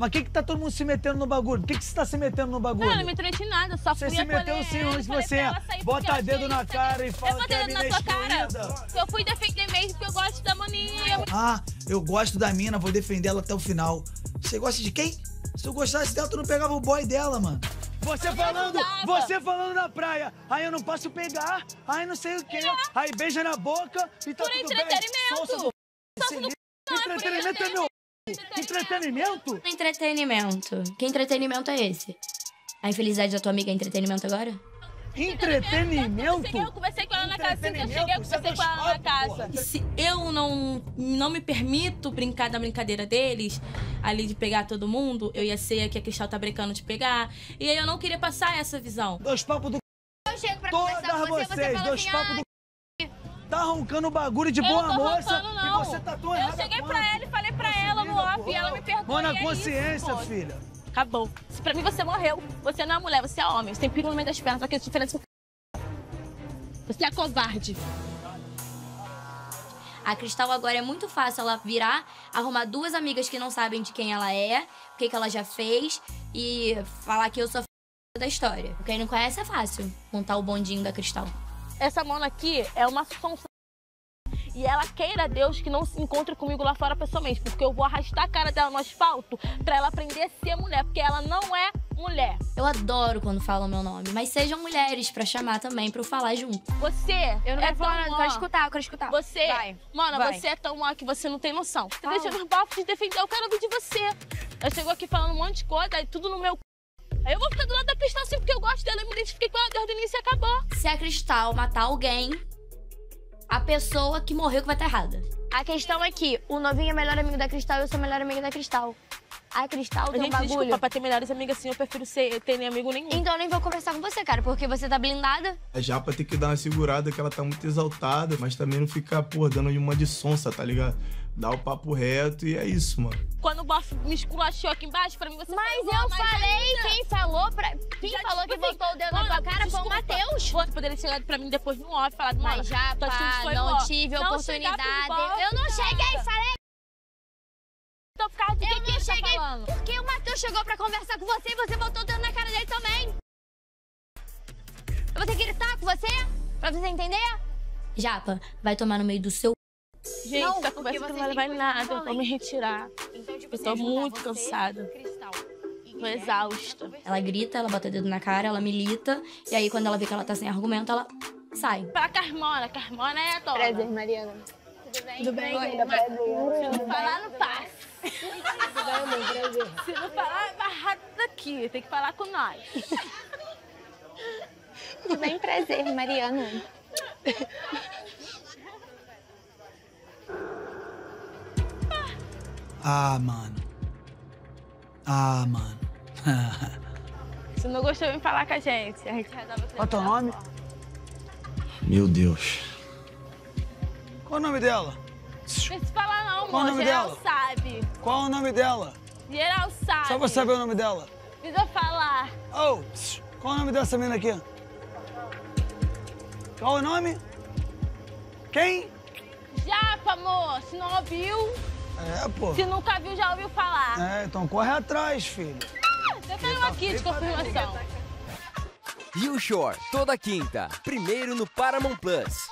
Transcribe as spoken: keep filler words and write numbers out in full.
Mas que que tá todo mundo se metendo no bagulho? Por que que você tá se metendo no bagulho? Não, eu não me meti em nada, só você fui se meteu sim, onde você é? Bota dedo na cara e fala que é a mina excluída. Eu fui defender mesmo porque eu gosto da maninha. Ah, eu gosto da mina, vou defender ela até o final. Você gosta de quem? Se eu gostasse dela, tu não pegava o boy dela, mano. Você eu falando, você falando na praia, aí eu não posso pegar, aí não sei o quê, é. Aí beija na boca e tá por tudo entretenimento. bem. Do... Entretenimento é meu... Entretenimento? Entretenimento. Que entretenimento é esse? A infelicidade da tua amiga é entretenimento agora? Entretenimento? Eu conversei com ela na casa, assim que eu cheguei, eu conversei com ela na casa. E se eu não, não me permito brincar da brincadeira deles, ali de pegar todo mundo, eu ia ser a que a Cristal tá brincando de pegar. E aí eu não queria passar essa visão. Dois papos do... Eu chego pra Todas conversar com você, vocês, você dois assim, papos ah, do... Tá roncando bagulho de boa eu moça roncando, não. e você tá tão Eu errada cheguei quanto. pra ela e falei pra ela no off e ela me perdoou. Mão na e é consciência, isso, filha. Acabou. Se pra mim você morreu. Você não é mulher, você é homem. Você tem piru no meio das pernas, só que a diferença... Você é covarde. A Cristal agora é muito fácil ela virar, arrumar duas amigas que não sabem de quem ela é, o que, que ela já fez, e falar que eu sou a da história. Quem não conhece é fácil montar o bondinho da Cristal. Essa mona aqui é uma sonsa. E ela queira Deus que não se encontre comigo lá fora pessoalmente, porque eu vou arrastar a cara dela no asfalto pra ela aprender a ser mulher, porque ela não é mulher. Eu adoro quando falam meu nome, mas sejam mulheres pra chamar também, pra eu falar junto. Você eu não é quero falar nada, tão eu quero escutar, eu quero escutar. Você, vai, mano, vai. você é tão má que você não tem noção. Você Fala. deixa meus bafos de defender, eu quero ouvir de você. Eu chego aqui falando um monte de coisa, aí tudo no meu... Aí eu vou ficar do lado da Cristal assim, porque eu gosto dela, eu me identifiquei com ela desde o início e acabou. Se a Cristal matar alguém, a pessoa que morreu que vai estar errada. A questão é que o novinho é melhor amigo da Cristal e eu sou melhor amiga da Cristal. A Cristal tem um Gente, bagulho... desculpa, pra ter melhores amigas assim, eu prefiro ser, ter nem amigo nenhum. Então eu nem vou conversar com você, cara, porque você tá blindada. A Japa tem que dar uma segurada, que ela tá muito exaltada, mas também não ficar, pô, dando uma de sonsa, tá ligado? Dá o papo reto e é isso, mano. Quando o bofe me esculachou aqui embaixo, pra mim você Mas falou, eu mas falei, ainda. quem falou pra... Quem Já, falou tipo que assim, botou o dedo mano, na tua cara desculpa, foi o Matheus. Você poderia ter chegado pra mim depois no off e falado, mano, Mas já, tua atitude pá, foi não boa. tive Não oportunidade. chegar pro bofe, Eu não cheguei, falei... Então, por causa de Eu que não que ele tá cheguei falando? porque o Matheus chegou pra conversar com você e você botou o dedo na cara dele também. Eu vou ter que gritar com você? Pra você entender? Japa, vai tomar no meio do seu... Gente, Não, essa porque conversa você não vai tem levar em coisa nada, eu vou violenta. me retirar. Então, tipo, Eu tô muito cansada. Tô exausta. Ela grita, ela bota o dedo na cara, ela milita, e aí quando ela vê que ela tá sem argumento, ela sai. Pra Carmona, Carmona é a dona. Prazer, Mariana. Tudo bem? Tudo bem? Oi, prazer. Se não falar, não passa. Tudo bem, prazer. Se não falar, é barrado daqui. Tem que falar com nós. Tudo bem, prazer, Mariana. Ah, mano. Ah, mano. Se não gostou, vem falar com a gente. A gente resolve. Qual é o teu nome? Meu Deus. Qual é o nome dela? Não precisa falar não, Qual o amor. nome Geral dela? sabe. Qual é o nome dela? Geral sabe. Só pra saber o nome dela. Precisa falar. Oh, qual é o nome dessa menina aqui? Qual é o nome? Quem? Japa, amor. Se não ouviu, É, pô. se nunca viu, já ouviu falar. É, então corre atrás, filho. Ah, você caiu aqui de confirmação. Rio Shore, toda quinta, primeiro no Paramount Plus.